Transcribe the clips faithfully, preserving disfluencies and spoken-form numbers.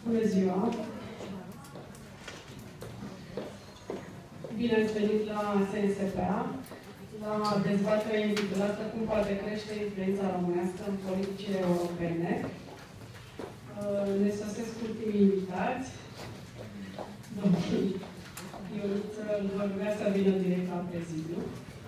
Bună ziua! Bine ați venit la S N S P A, la dezbaterea intitulată Cum poate crește influența românească în politicile europene. Ne sosesc ultimii invitați. Domnul Ionuță îl vor ruga să vină direct la prezidiu.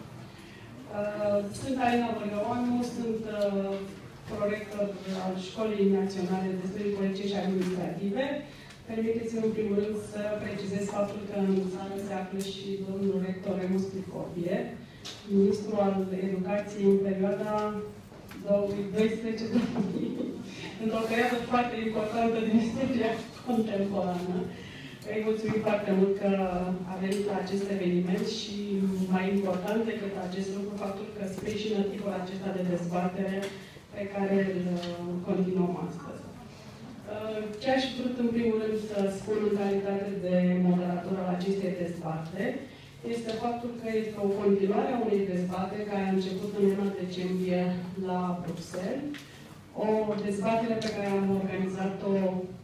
Sunt Alina Bărgăoanu, sunt prorector al Școlii Naționale de Studii Politice și Administrative. Permiteți-mi în primul rând să precizez faptul că în sală se află și domnul rector Remus Plikovie, ministru al Educației în perioada două mii doisprezece două mii, într-o perioadă foarte importantă din istoria contemporană. Îi mulțumim foarte mult că a venit la acest eveniment și, mai important decât acest lucru, faptul că sprijină tipul acesta de dezbatere pe care îl continuăm astăzi. Ce aș vrut în primul rând să spun în calitate de moderator al acestei dezbateri este faptul că este o continuare a unei dezbateri care a început în luna decembrie la Bruxelles, o dezbatere pe care am organizat-o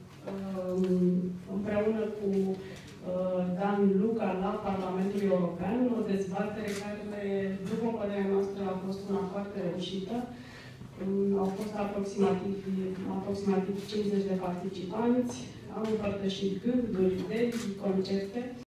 împreună cu Dan Luca la Parlamentul European, o dezbatere care, după părerea noastră, a fost una foarte reușită. Au fost aproximativ, aproximativ cincizeci de participanți, au împărtășit gânduri, idei, concepte.